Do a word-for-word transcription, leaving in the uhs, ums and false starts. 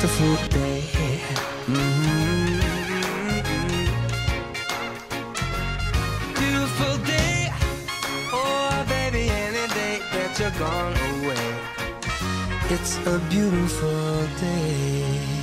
beautiful day. Mm-hmm. Beautiful day. Oh, baby, any day that you're gone away, it's a beautiful day.